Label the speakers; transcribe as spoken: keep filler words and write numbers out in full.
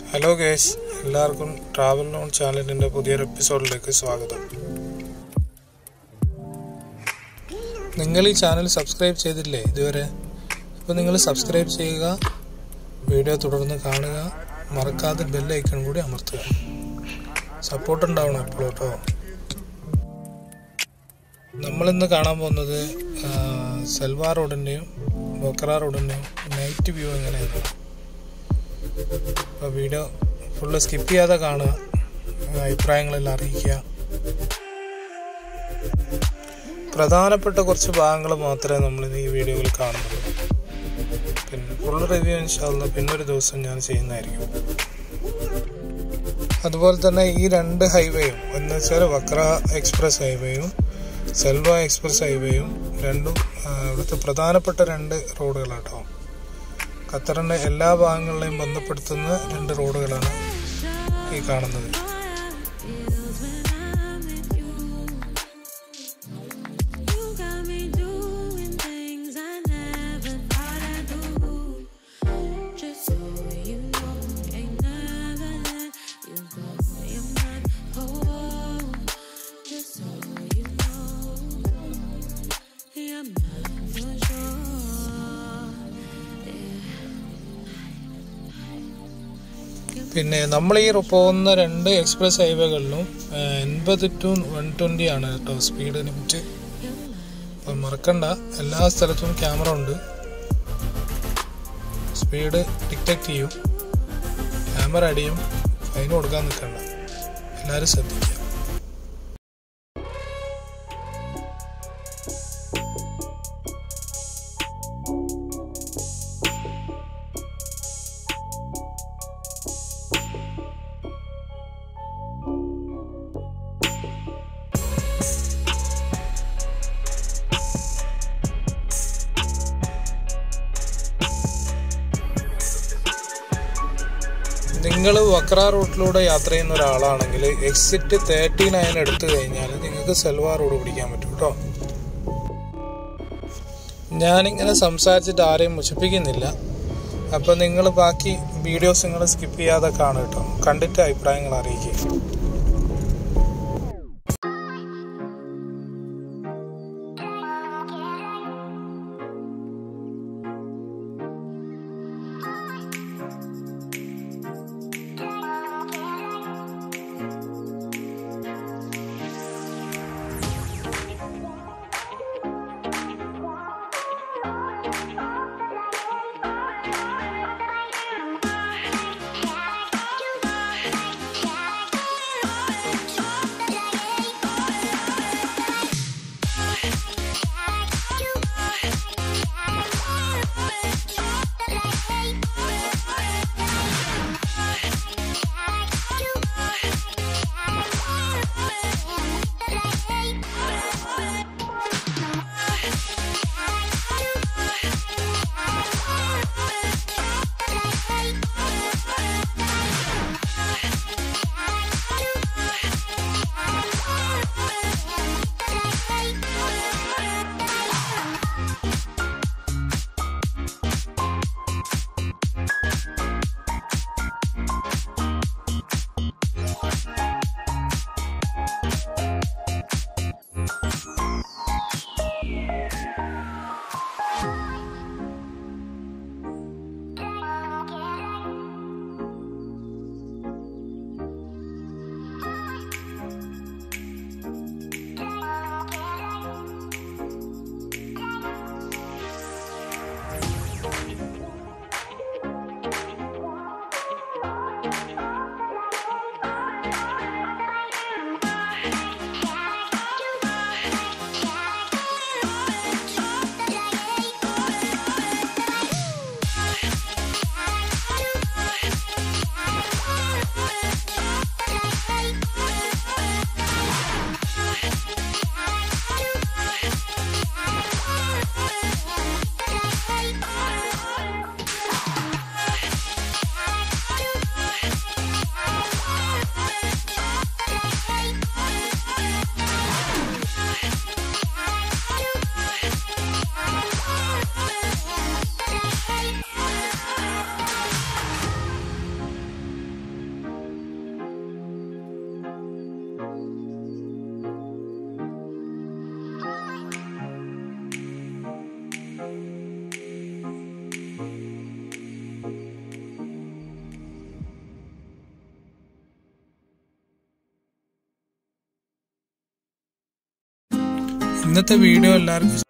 Speaker 1: Hello guys, എല്ലാവർക്കും travel നോൺ ചാനലിന്റെ പുതിയൊരു എപ്പിസോഡിലേക്ക് സ്വാഗതം. നിങ്ങൾ ഈ ചാനൽ സബ്സ്ക്രൈബ് ചെയ്തില്ലേ ഇതുവരെ? അപ്പോൾ നിങ്ങൾ സബ്സ്ക്രൈബ് ചെയ്യുക, വീഡിയോ തുടർന്ന് കാണുക, മറക്കാതെ ബെൽ ഐക്കൺ കൂടി അമർത്തുക. സപ്പോർട്ട് ഉണ്ടാവണം എപ്പോഴും കേട്ടോ. നമ്മളിന്ന് കാണാൻ പോകുന്നത് സൽവാ റോഡിൻ്റെയും ബൊക്കറ റോഡിൻ്റെയും നൈറ്റ് വ്യൂ എങ്ങനെയാണ്. അപ്പോൾ വീഡിയോ ഫുള്ള് സ്കിപ്പ് ചെയ്യാതെ കാണുക, അഭിപ്രായങ്ങളെല്ലാം അറിയിക്കുക. പ്രധാനപ്പെട്ട കുറച്ച് ഭാഗങ്ങൾ മാത്രമേ നമ്മൾ ഈ വീഡിയോയിൽ കാണുന്നുള്ളൂ. പിന്നെ ഫുൾ റിവ്യൂ ഇൻഷാ അല്ലാഹ് പിന്നൊരു ദിവസം ഞാൻ ചെയ്യുന്നതായിരിക്കും. അതുപോലെ തന്നെ ഈ രണ്ട് ഹൈവേയും എന്ന് വെച്ചാൽ വക്ര എക്സ്പ്രസ് ഹൈവേയും സൽവ എക്സ്പ്രസ് ഹൈവേയും രണ്ടും ഇവിടുത്തെ പ്രധാനപ്പെട്ട രണ്ട് റോഡുകളാട്ടോ. ഖത്തറിൻ്റെ എല്ലാ ഭാഗങ്ങളിലെയും ബന്ധപ്പെടുത്തുന്ന രണ്ട് റോഡുകളാണ് ഈ കാണുന്നത്. പിന്നെ നമ്മൾ ഈ പോകുന്ന രണ്ട് എക്സ്പ്രസ് ഹൈവേകളിലും എൺപത് ടു വൺ ട്വൻറ്റി ആണ് കേട്ടോ സ്പീഡ് ലിമിറ്റ്. അപ്പം മറക്കണ്ട, എല്ലാ സ്ഥലത്തും ക്യാമറ ഉണ്ട്, സ്പീഡ് ഡിറ്റക്ട് ചെയ്യും, ക്യാമറ അടിയും, ഫൈൻ കൊടുക്കാൻ നിൽക്കണ്ട, എല്ലാവരും ശ്രദ്ധിക്കുക. നിങ്ങൾ വക്ര റൂട്ടിലൂടെ യാത്ര ചെയ്യുന്ന ഒരാളാണെങ്കിൽ എക്സിറ്റ് തേർട്ടി നയൻ എടുത്തു കഴിഞ്ഞാൽ നിങ്ങൾക്ക് സൽവാ റോഡ് പിടിക്കാൻ പറ്റും കേട്ടോ. ഞാനിങ്ങനെ സംസാരിച്ചിട്ട് ആരെയും മുഷിപ്പിക്കുന്നില്ല. അപ്പോൾ നിങ്ങൾ ബാക്കി വീഡിയോസ് നിങ്ങൾ സ്കിപ്പ് ചെയ്യാതെ കാണും കേട്ടോ. കണ്ടിട്ട് അഭിപ്രായങ്ങൾ അറിയിക്കുക. ഇന്നത്തെ വീഡിയോ എല്ലാവർക്കും